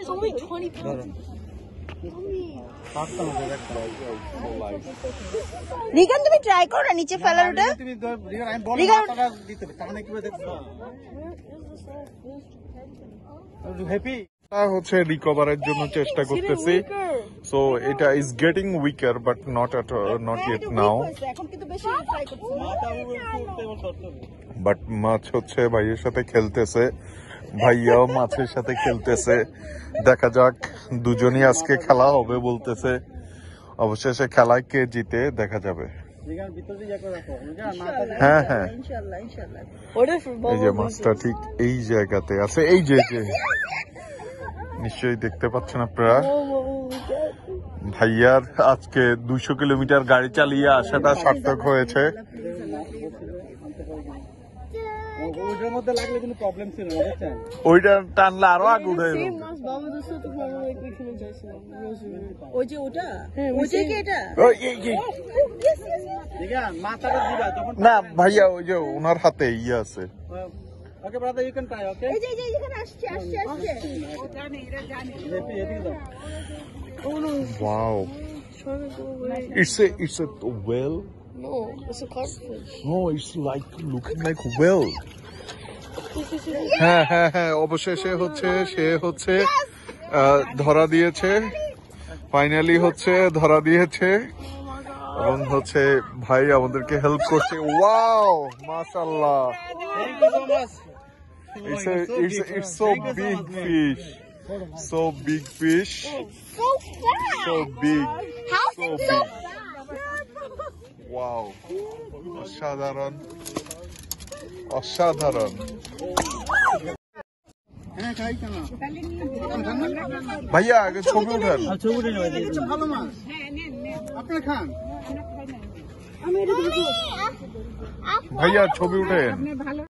only 20 pounds. রিগান তুমি try করো না নিচে ফেলার ওটা হচ্ছে রিকভারের জন্য চেষ্টা করতেছি সো এটা is getting weaker but not yet now but মাছ হচ্ছে ভাইয়ের সাথে খেলতেছে ভাইয়াও মাছের সাথে খেলতেছে দেখা যাক দুজনই আজকে খেলা হবে বলতেছে অবশেষে খেলায় কে জিতে দেখা যাবে হ্যাঁ হ্যাঁ এই যে মাছটা ঠিক এই জায়গাতে আছে এই যে নিশ্চয়ই দেখতে পাচ্ছেন আপনারা ভাইয়ার আজকে 200 কিলোমিটার গাড়ি চালিয়ে আসাটা সার্থক হয়েছে ওইটা টানলে আরো আগে উঠে না ভাইয়া ওই যে ওনার হাতে ইয়ে আছে Okay, brother, you can try, okay? Wow. It's a whale? No, it's a carp fish. No, it's like looking like whale. হ্যাঁ হ্যাঁ হ্যাঁ অবশেষে সে হচ্ছে ধরা দিয়েছে ফাইনালি হচ্ছে ধরা দিয়েছে এবং হচ্ছে ভাই আমাদেরকে হেল্প করছে ওয়াও মাশাআল্লাহ It's so big fish. So big fish. So big. So big. Wow. অসাধারণ. ভাইয়া আগে ছবি উঠান ভালো মাছ আপনার খান ভাইয়া ছবি উঠেন